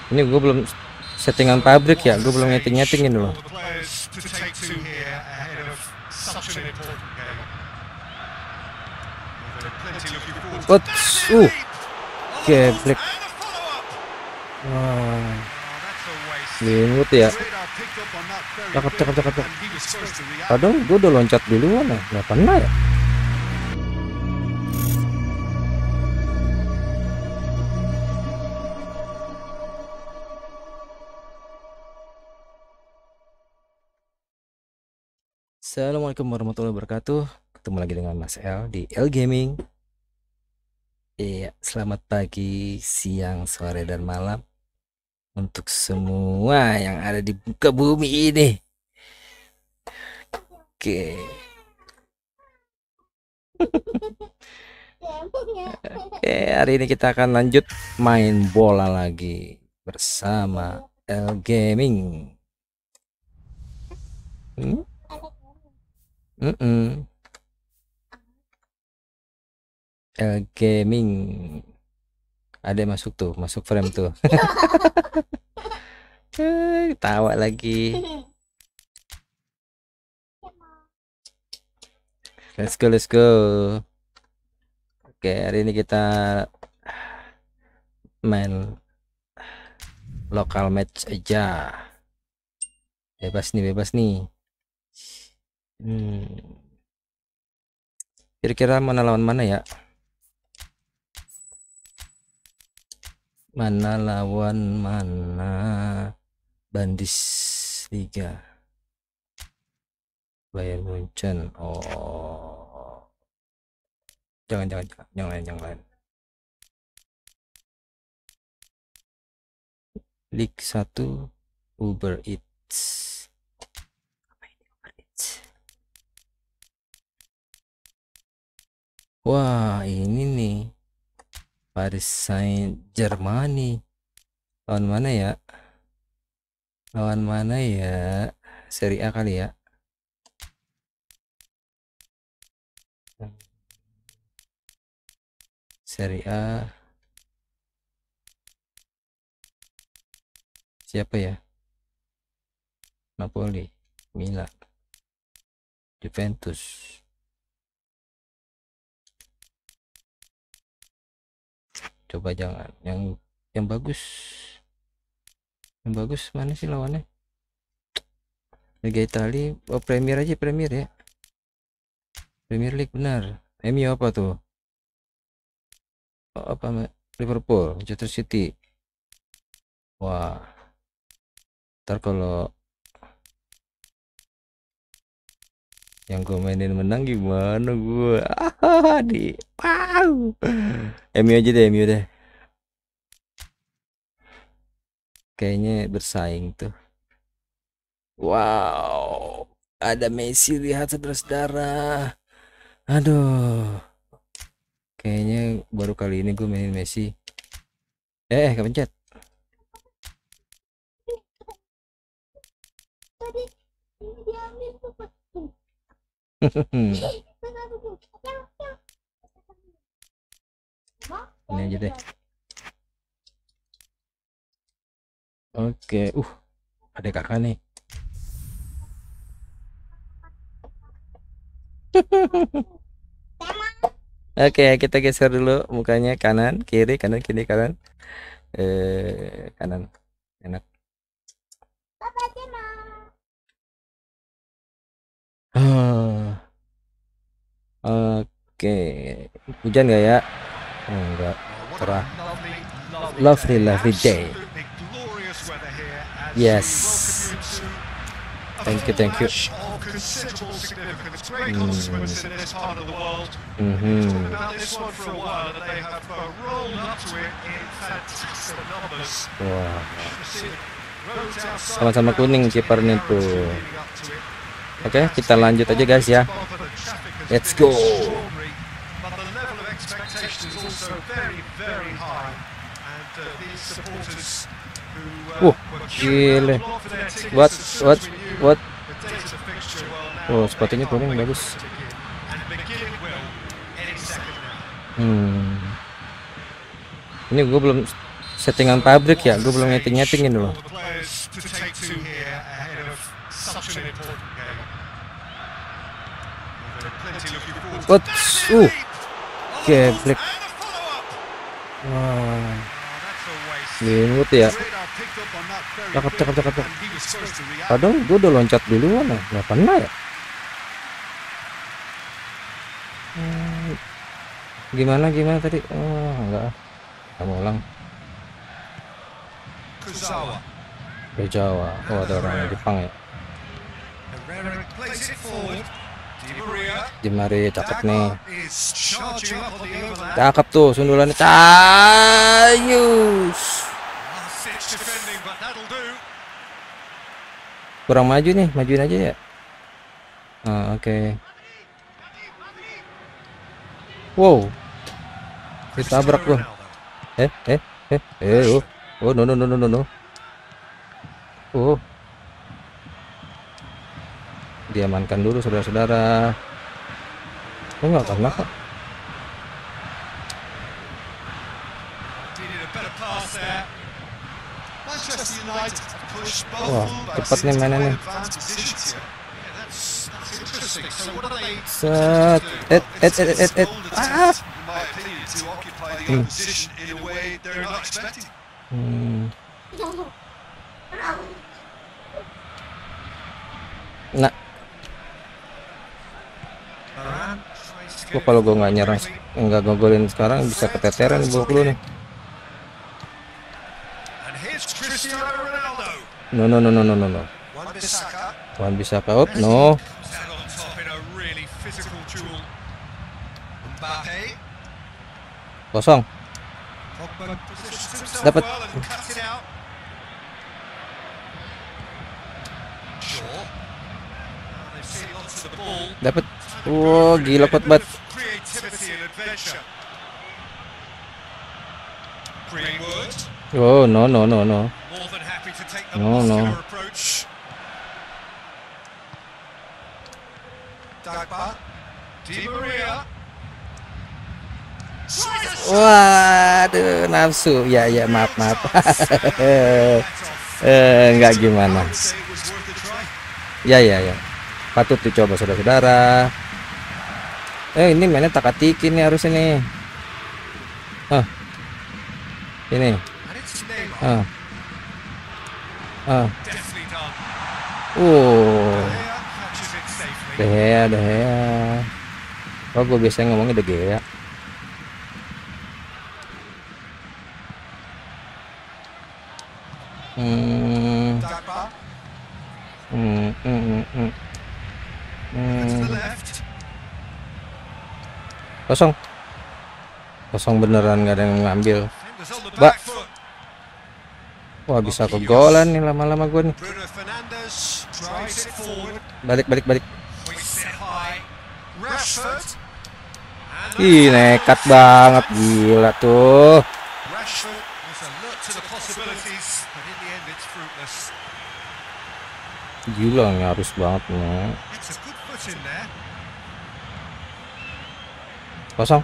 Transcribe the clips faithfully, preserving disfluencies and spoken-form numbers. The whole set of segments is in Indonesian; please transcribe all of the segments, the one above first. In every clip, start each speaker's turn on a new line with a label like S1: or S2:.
S1: Ini gue belum settingan pabrik ya, gue belum nyeting-nyetingin dulu. What? Uh, geblek. Wah, limut ya. Cakep, cakep, cakep, cakep. Padahal gue udah loncat duluan ya, nggak pernah ya. Assalamualaikum warahmatullahi wabarakatuh. Ketemu lagi dengan Mas L di L Gaming. Iya, selamat pagi, siang, sore, dan malam untuk semua yang ada di muka bumi ini. Oke. Oke, hari ini kita akan lanjut main bola lagi bersama L Gaming. Hmm? Mm -mm. L Gaming. Ada yang masuk tuh, masuk frame tuh. Tawa lagi. Let's go, let's go. Oke, hari ini kita main lokal match aja. Bebas nih, bebas nih. Hmm. Kira-kira mana lawan mana ya? Mana lawan mana? Bundesliga. Bayern Munchen. Oh. Jangan, jangan, jangan, yang lain, yang lain. League satu Uber Eats. Apa ini Uber Eats? Wah, ini nih. Paris Saint-Germain. Lawan mana ya? Lawan mana ya? Serie A kali ya? Serie A. Siapa ya? Napoli, Milan, Juventus. Coba jangan yang yang bagus. Yang bagus mana sih lawannya? Liga Italia. Oh, Premier aja, Premier ya. Premier League benar. M U apa tuh? Oh, apa Liverpool, Manchester City. Wah. Ntar kalau yang gue mainin menang gimana gue? Ah, di wow. M U aja deh, M U deh. Kayaknya bersaing tuh. Wow, ada Messi, lihat saudara-saudara. Aduh, kayaknya baru kali ini gue mainin Messi. Eh, kepencet. Ini aja deh. Oke, uh, ada kakak nih. Oke, kita geser dulu mukanya kanan, kiri, kanan, kiri, kanan. Eh, kanan. Enak. Ah, oke. Hujan nggak ya? Oh, enggak. Cerah. Lovely, lovely day. Yes. Thank you, thank you. Hmm. Mm-hmm. Wah. Sama-sama kuning kipernya tuh. Oke, kita lanjut aja guys ya. Let's go. Wah, gile. What, what, what? Oh, sepatunya kuning bagus. Hmm. Ini gue belum settingan pabrik ya, gue belum nyeting-nyetingin dulu. What? Uh, geblek. Wah, limut ya. Cakep, cakep, cakep, cakep. Padahal gue udah loncat duluan ya, nggak pernah ya. Hmm, gimana, gimana tadi? Oh, enggak. Kamu ulang. Ke Jawa. Oh, ada orang Jepang ya. Di Maria cakep nih. Cakep tuh sundulannya. Cayus. Kurang maju nih, majuin aja ya. Ah, oke. Okay. Wow. Ditabrak gua. Eh, eh, eh, eh, oh. Oh, no, no, no, no, no, no. Oh. Diamankan dulu saudara-saudara. Oh, enggak kena kok. Wah, cepat nih mainannya. Set, et, et, et, et, et. Ah. Hmm. Hmm. Nah, gua kalau gua nggak nyerang, nggak ngegolin sekarang bisa keteteran gua dulu nih. No, no, no, no, no, no, no. Wan Bissaka out, no. Kosong. Dapat. Dapat. Wow, gila kuat banget. Oh, no, no, no, no. No, no. Waduh, nafsu. Ya, ya, maaf, maaf. eh, enggak gimana. Ya, ya, ya. Patut dicoba saudara-saudara. Eh, ini mainnya tak-tiki nih harus ini. Ah. Ini. Ah. Ah. Uh. De Gea, De Gea. Oh, gue biasanya ngomongnya De Gea. Hmm. Hmm, hmm, hmm, hmm. Hmm. Kosong. Kosong beneran, nggak ada yang ngambil. Mbak. Wah, bisa kegolan nih lama-lama gue nih. Balik, balik, balik. Ih, nekat banget, gila tuh. Gila, harus banget nih. Kosong.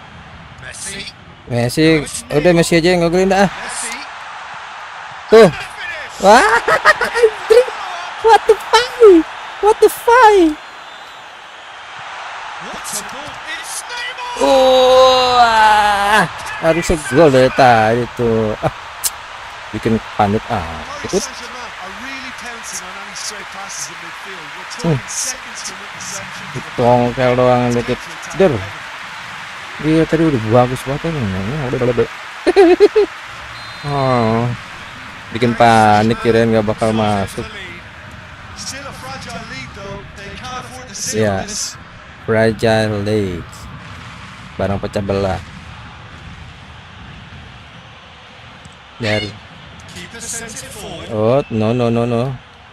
S1: Messi, udah Messi aja yang ngegolin dah. Tuh. Wah. What the fuck? What the fuck? Wah. Harusnya gol dari tadi tuh. Ah. Bikin panik ah. Ikut. Hmm. Tongkel doang dikit. Der. Dia tadi udah bagus banget nih. Udah udah. Oh. Bikin panik, kirain nggak bakal masuk. Ya, fragile league, barang pecah belah. Dari. Oh, no, no, no, no.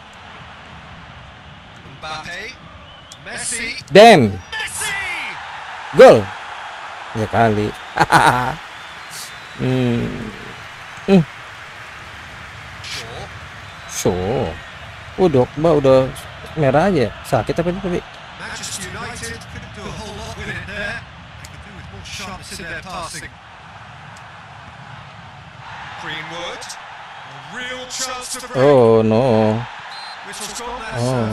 S1: Damn. Gol. Ya kali. hmm. Hmm. So, udah, mbak udah merah aja. Sakit apa tadi? Oh no. Oh.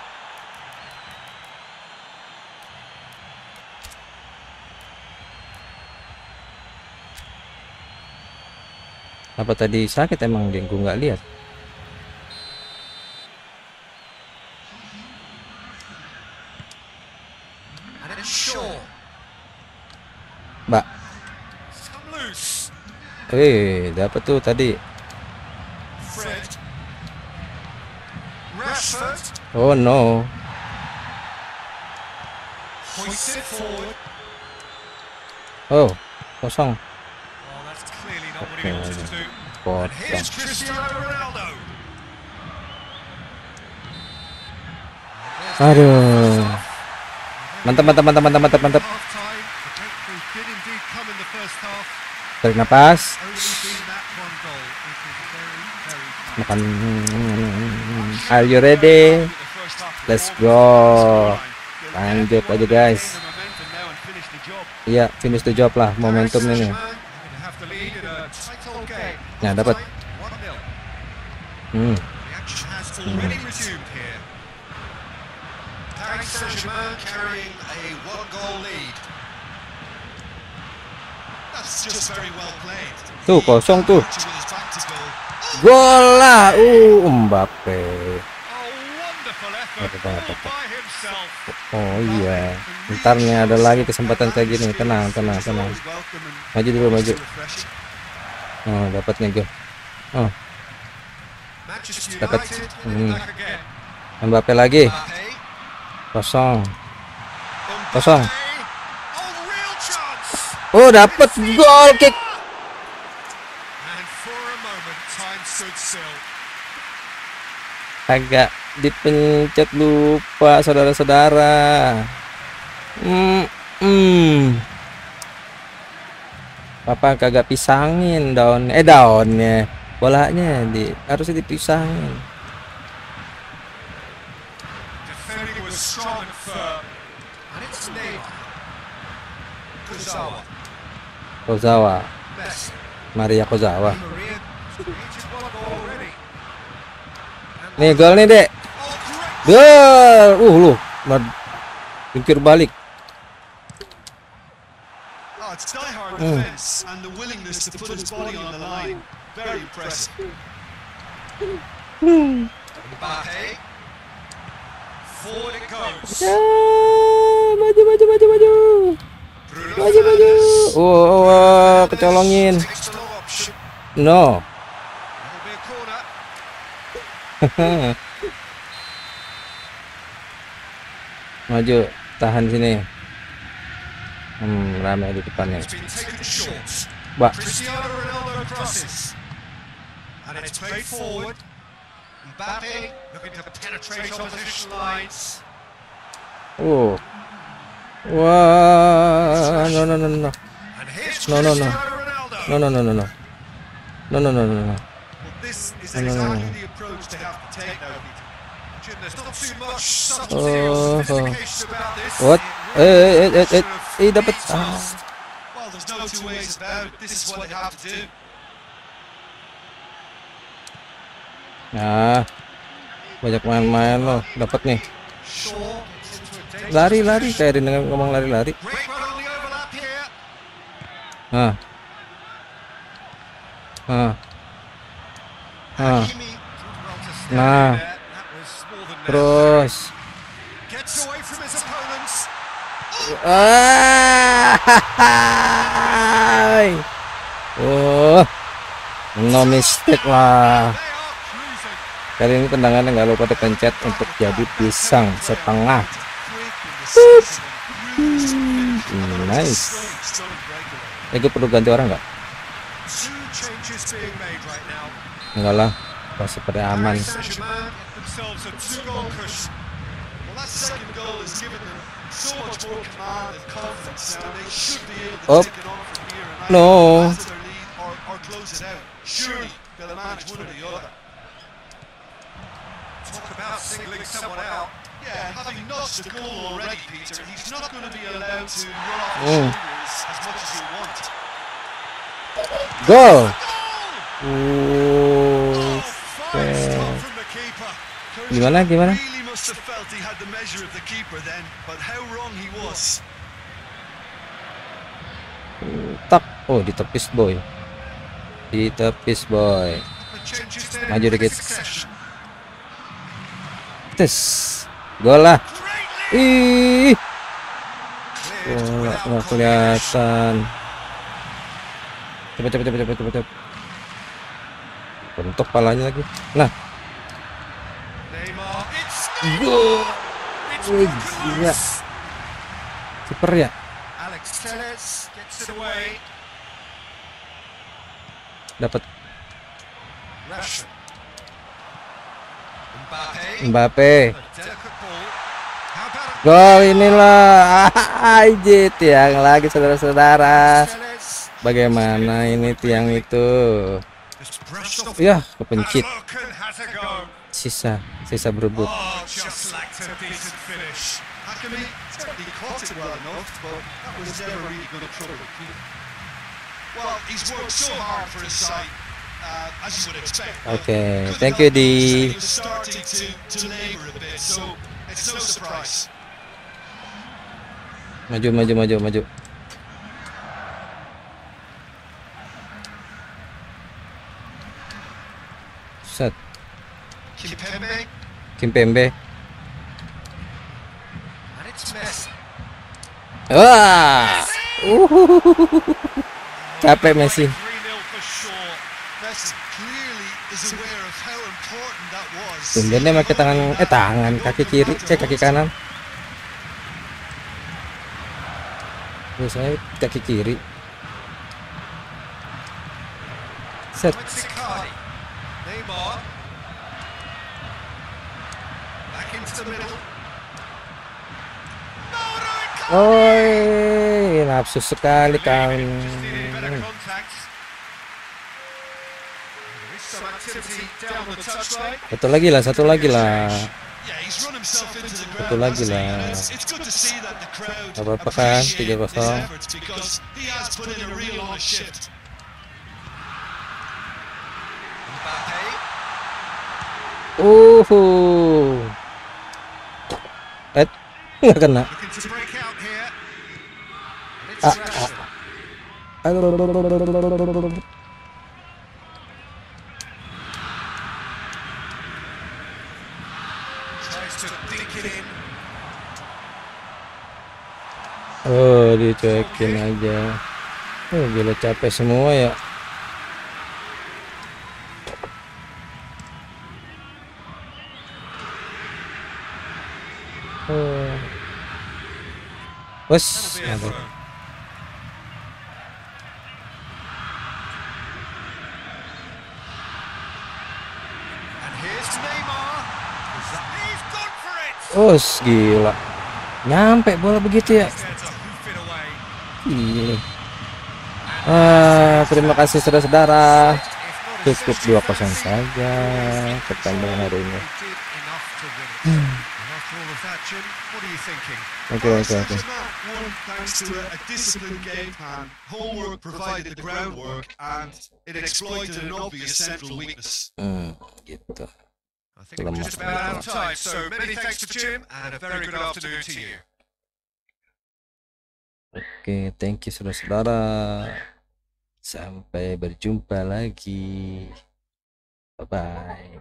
S1: Apa tadi sakit emang dia? Gue nggak lihat. Mbak. Eh, dapat tuh tadi. Oh no. Oh, kosong. Potong. Aduh. Mantap, mantap, mantap, mantap, mantap, mantap. Tarik napas. Makan. Are you ready? Let's go. Lanjut aja guys. Iya, finish the job lah, momentum ini. Nah, dapat. Hmm. Hmm. Tuh kosong tuh. Gol lah, uh, Mbappe. Oh iya, ntar nih ada lagi kesempatan kayak gini. Tenang, tenang, tenang. Maju dulu, maju. Oh, dapat nih gue. Oh, dapat. Hmm. Mbappe lagi. Kosong. Kosong. Oh, dapat gol kick. Agak dipencet lupa saudara-saudara. Hmm, hmm. Papa kagak pisangin daun eh daunnya, bolanya di harusnya dipisangin. Kozawa, Maria Kozawa. Nih gol nih dek. Gol. Uh lu jungkir balik. Hmm. Hmm. Ya, maju maju maju maju. Maju maju. Oh, oh, oh kecolongin. No. Maju, tahan sini. Hmm, ramai di depannya. Mbak. Oh. Wah, no no no no. No no no. No no no no no. No no no no no. No no no. Oh, oh. What? Eh, eh, eh, eh, eh, dapat. Ah. Nah, banyak main-main loh, dapat nih. Lari-lari kayak dengan ngomong lari-lari. Ah. Ah. Ah. Nah. Terus. Ah. Oh. No mistake lah. Kali ini tendangannya nggak lupa dipencet untuk jadi pisang setengah. Hmm, nice. Eh, gue perlu ganti orang nggak? Enggak lah, masih pada aman. Oh, no. Talk about singling someone out. Yeah, having notched a goal already, Peter, he's not going to be allowed to run off the shoulders as much as he wants. Go! Uh, gimana gimana? Tak, oh ditepis boy, ditepis boy. Maju dikit. Tes, gol lah. Ih, bola nggak kelihatan. Cepet cepet cepet cepet cepet cepet. Bentuk palanya lagi. Nah, gol. Wih, gila. Kiper ya. Dapat. Mbappe. Gol inilah. Aja tiang lagi saudara-saudara. Bagaimana ini tiang itu? Ya, kepencit. Sisa, sisa berebut. Oke, thank you di. Maju, maju, maju, maju. Set. Kimpembe. Wah. Uh. Capek Messi. Tumbennya pakai tangan eh tangan kaki kiri, cek kaki kanan. Biasanya kaki kiri. Set. Oi, nafsu sekali kan. Satu lagi lah, satu lagi lah. Satu lagi lah. Gak apa-apa kan, tiga kosong. Uhuh. Eh, nggak kena. Ah, ah. Oh, dicuekin aja. Oh, gila capek semua ya. Oh. Wes, mantap. Oh, gila. Nyampe bola begitu ya. Iya. Ah, terima kasih saudara-saudara. Cukup dua kosong saja pertandingan hari ini. Hmm. Oke oke oke. Hmm, gitu. Lemah. Oke, thank you saudara-saudara. Sampai berjumpa lagi. Bye bye.